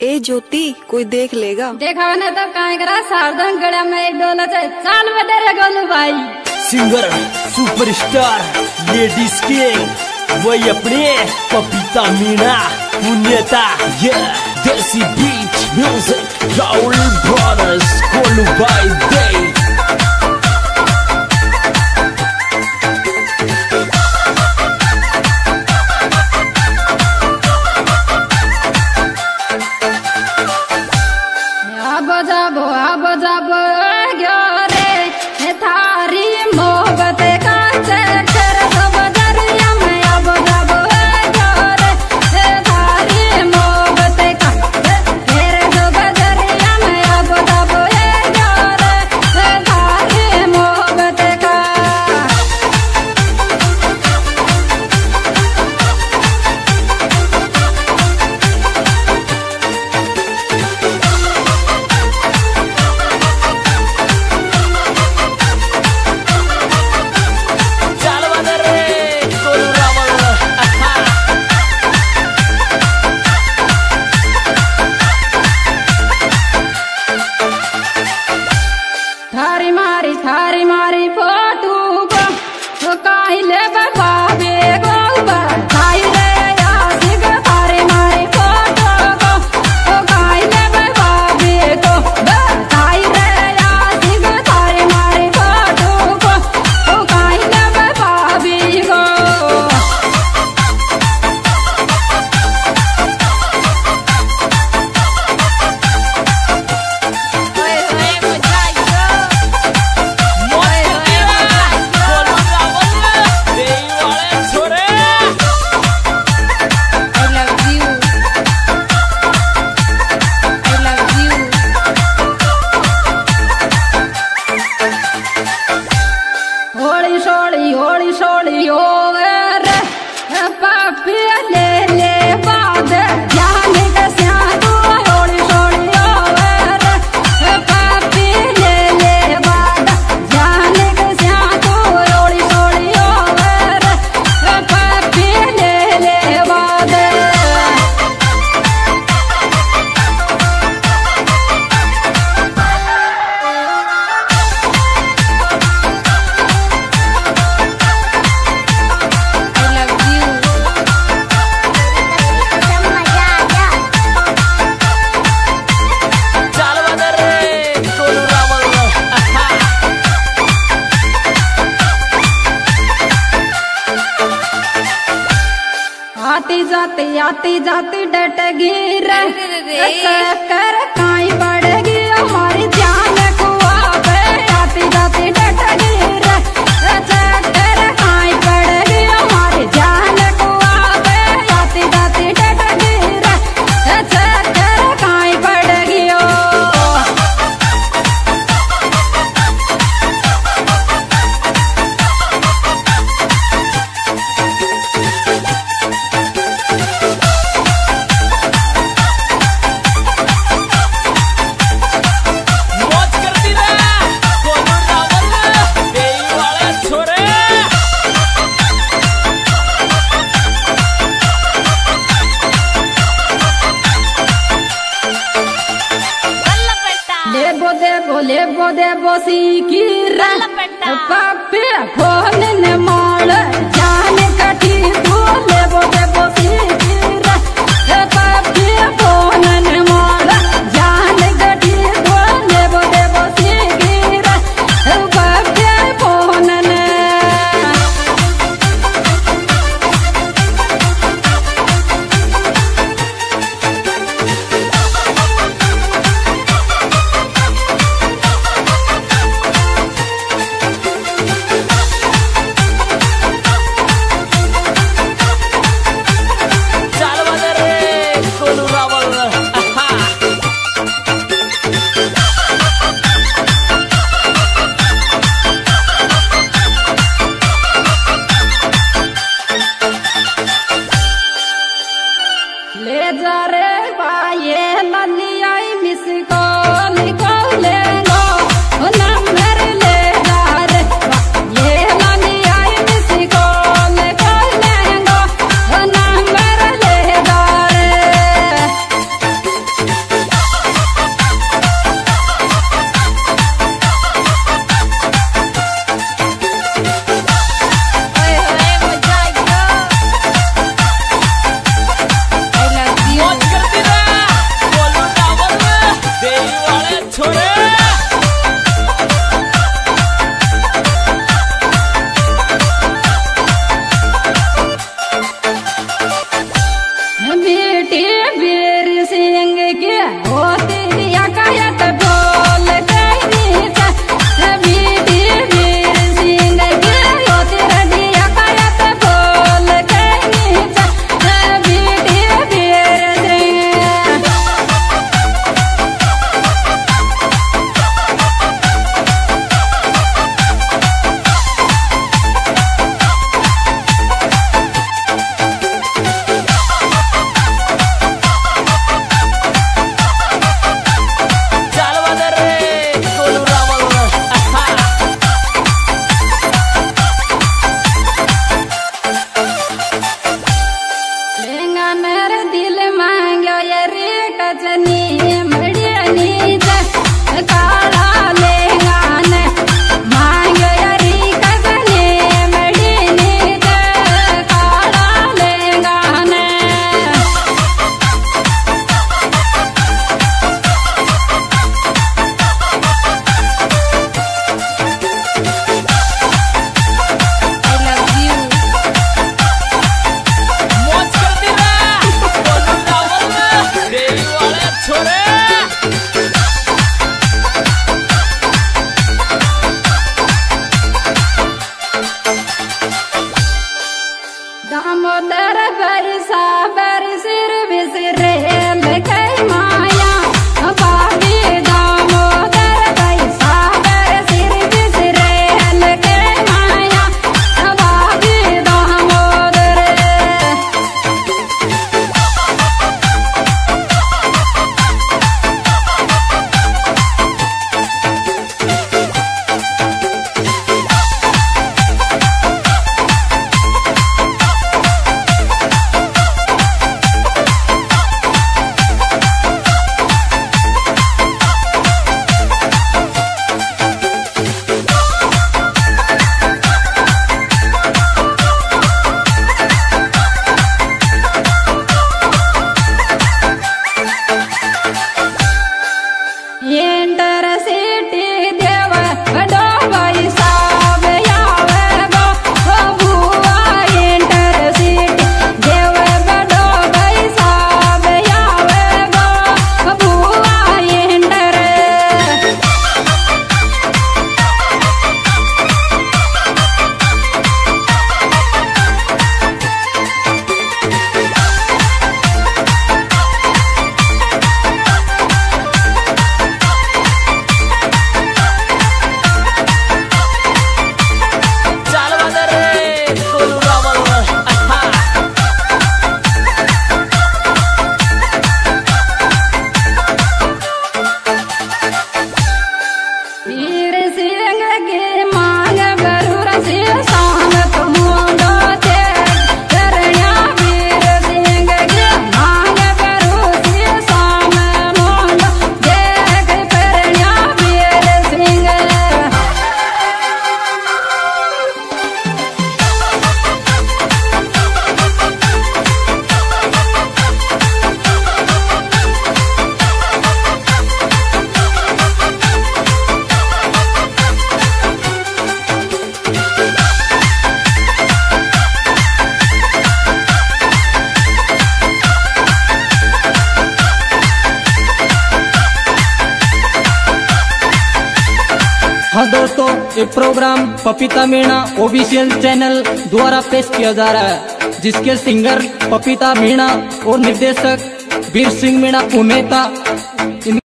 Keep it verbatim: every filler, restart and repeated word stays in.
ए ज्योति, कोई देख लेगा। देखा ना तो काय करा, सावधान गड़ा में एक डोला चाहे चाल में डरे गोलू भाई। सिंगर सुपरस्टार लेडीज किंग वही अपने पपीता मीना पुण्यता ये देसी बीच म्यूजिक राहुल ब्रदर्स गोलू भाई दे। जाबो अब जाबो गयो रे थारी मोहब्बत का चक्कर सब दरिया में अब जाबो गयो रे थारी मोहब्बत का तेरे सब दरिया में अब जाबो गयो रे थारी मोहब्बत का। थारी मारी थारी मारी फोटू को तो काहिले बाबे गो थाई रे यासिक थारी मारी फोटो को तो काहिले बाबे को थाई रे यासिक थारी मारी फोटो को तो काहिले बाबे को। होली सोली होली सोली हो रे पापी ले ले बाद जान के सियादू होली सोली हो रे पापी ले ले बाद जान के सियादू होली सोली हो रे पापी ले ले बाद। आती जाती आती जाती डट गिर कर काई बढ़ेगी हमारी जान को आवे। आती जाती डट गिर कर काई बढ़ेगी हमारी जान को आवे। आती जाती डट गिर कर काई बढ़ेगी। लेबो देबो लेबो देबो सीकीर पापे फोन ने माल जान कठी तू लेबो देबो सीकीर पापे फोन ने माल जान कठी तू लेबो देबो सीकीर पापे फोन ने। हाँ दोस्तों, ये प्रोग्राम पपीता मीणा ऑफिशियल चैनल द्वारा पेश किया जा रहा है, जिसके सिंगर पपीता मीणा और निर्देशक वीर सिंह मीणा पुनेता।